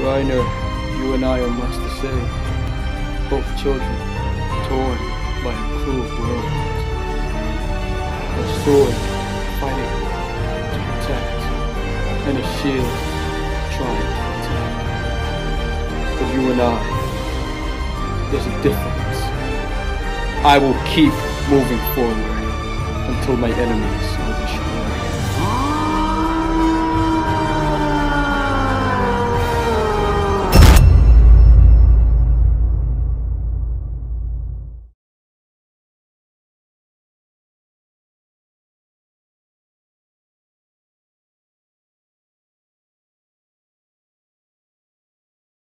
But I know you and I are much the same. Both children, torn by a cruel world. A sword fighting to protect, and a shield trying to protect. But you and I, there's a difference. I will keep moving forward until my enemies